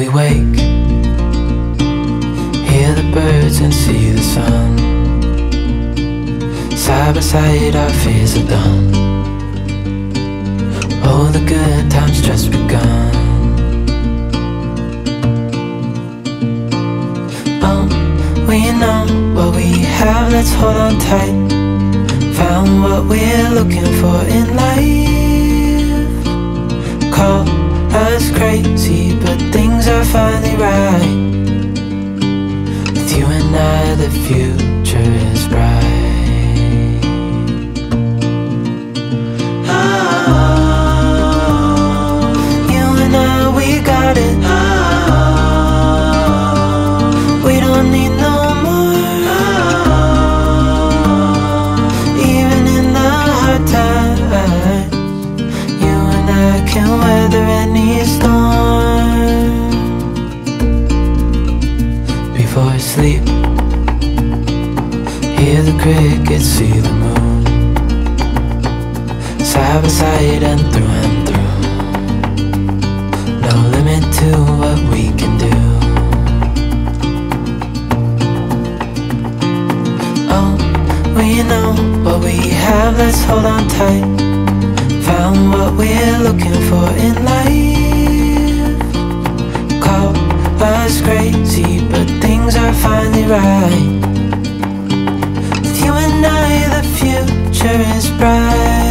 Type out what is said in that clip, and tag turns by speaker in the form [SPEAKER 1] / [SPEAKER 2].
[SPEAKER 1] we wake, hear the birds and see the sun. Side by side our fears are done. Oh, the good times just begun. We know what we have, let's hold on tight. Found what we're looking for in life. Call us crazy, but things are finally right. With you and I, the future is bright. Oh, you and I, we got it. We don't need no more. Even in the hard times, you and I can weather any storm. Before I sleep, hear the crickets, see the moon. Side by side and through. No limit to what we can do. We know what we have, let's hold on tight. Found what we're looking for in life. Call us crazy, but things are finally right. With you and I, the future is bright.